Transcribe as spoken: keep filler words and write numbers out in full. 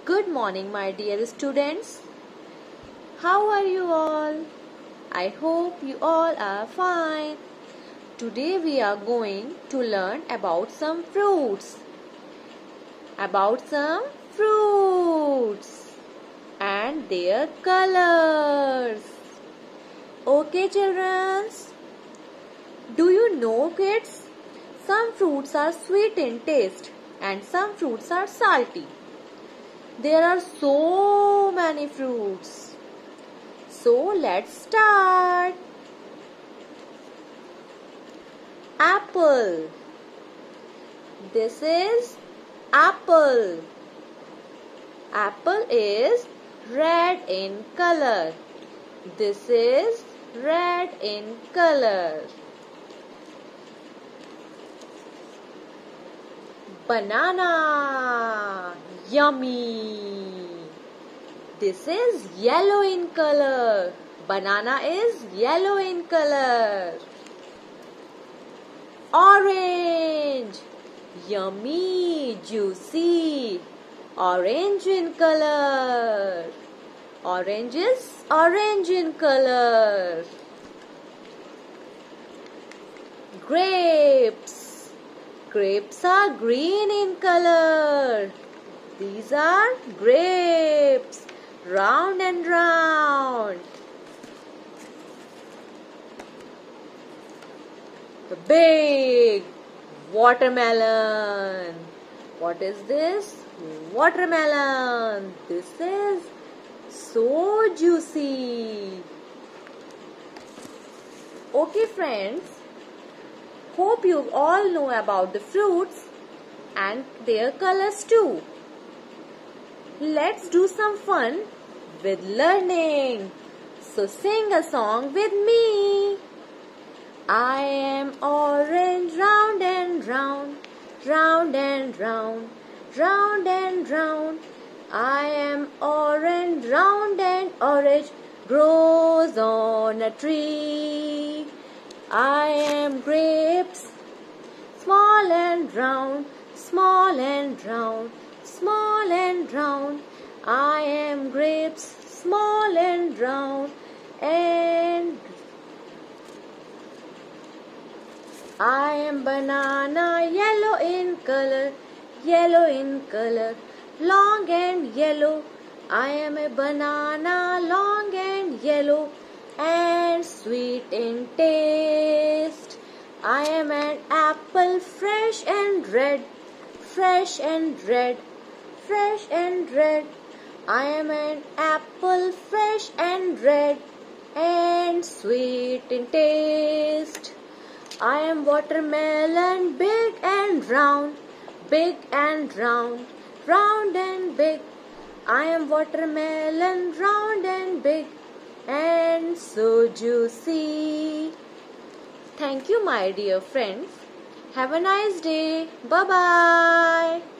Good morning, my dear students. How are you all? I hope you all are fine. Today we are going to learn about some fruits. About some fruits and their colors. Okay, children. Do you know, kids? Some fruits are sweet in taste and some fruits are salty. There are so many fruits. So let's start. Apple. This is apple. Apple is red in color. This is red in color. Banana. Yummy. This is yellow in color. Banana is yellow in color. Orange. Yummy, juicy. Orange in color. Orange is orange in color. Grapes. Grapes are green in color. These are grapes, round and round. The big watermelon. What is this? Watermelon. This is so juicy. Okay, friends. Hope you all know about the fruits and their colors too. Let's do some fun with learning. So sing a song with me. I am orange, round and round, round and round, round and round. I am orange, round and orange, grows on a tree. I am grapes, small and round, small and round, small and round. I am grapes, small and round, and I am banana, yellow in color, yellow in color, long and yellow. I am a banana, long and yellow, and sweet in taste. I am an apple, fresh and red, fresh and red, fresh and red. I am an apple, fresh and red, and sweet in taste. I am watermelon, big and round, big and round, round and big. I am watermelon, round and big, and so juicy. Thank you, my dear friends. Have a nice day. Bye-bye.